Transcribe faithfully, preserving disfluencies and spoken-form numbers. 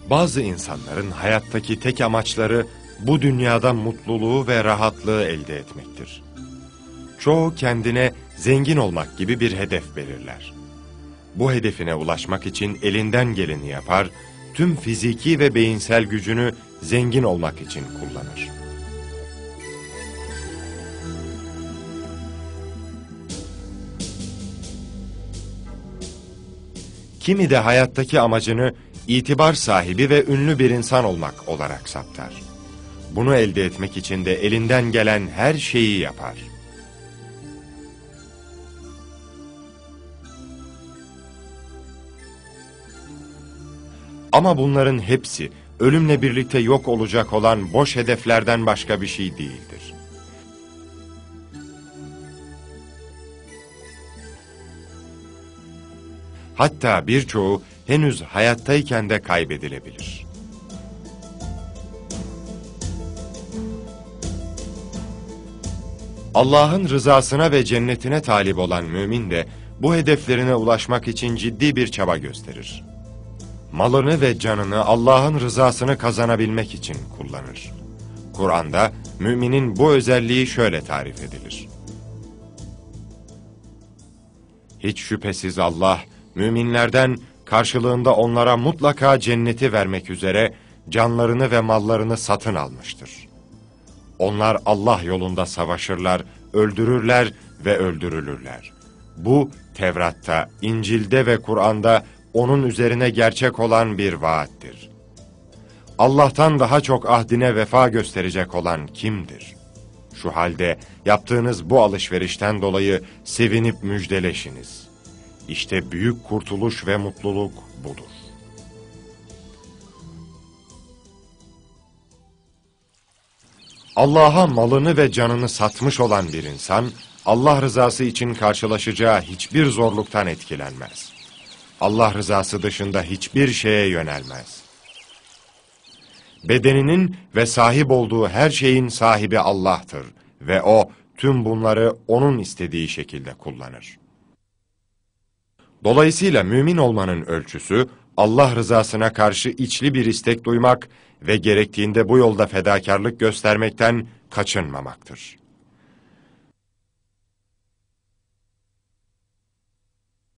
Bazı insanların hayattaki tek amaçları bu dünyada mutluluğu ve rahatlığı elde etmektir. Çoğu kendine zengin olmak gibi bir hedef belirler. Bu hedefine ulaşmak için elinden geleni yapar, tüm fiziki ve beyinsel gücünü zengin olmak için kullanır. Kimi de hayattaki amacını itibar sahibi ve ünlü bir insan olmak olarak saptar. Bunu elde etmek için de elinden gelen her şeyi yapar. Ama bunların hepsi ölümle birlikte yok olacak olan boş hedeflerden başka bir şey değildir. Hatta birçoğu henüz hayattayken de kaybedilebilir. Allah'ın rızasına ve cennetine talip olan mümin de bu hedeflerine ulaşmak için ciddi bir çaba gösterir. Malını ve canını Allah'ın rızasını kazanabilmek için kullanır. Kur'an'da müminin bu özelliği şöyle tarif edilir. Hiç şüphesiz Allah, müminlerden karşılığında onlara mutlaka cenneti vermek üzere canlarını ve mallarını satın almıştır. Onlar Allah yolunda savaşırlar, öldürürler ve öldürülürler. Bu Tevrat'ta, İncil'de ve Kur'an'da onun üzerine gerçek olan bir vaattir. Allah'tan daha çok ahdine vefa gösterecek olan kimdir? Şu halde yaptığınız bu alışverişten dolayı sevinip müjdeleşiniz. İşte büyük kurtuluş ve mutluluk budur. Allah'a malını ve canını satmış olan bir insan, Allah rızası için karşılaşacağı hiçbir zorluktan etkilenmez. Allah rızası dışında hiçbir şeye yönelmez. Bedeninin ve sahip olduğu her şeyin sahibi Allah'tır ve O tüm bunları O'nun istediği şekilde kullanır. Dolayısıyla mümin olmanın ölçüsü, Allah rızasına karşı içli bir istek duymak ve gerektiğinde bu yolda fedakarlık göstermekten kaçınmamaktır.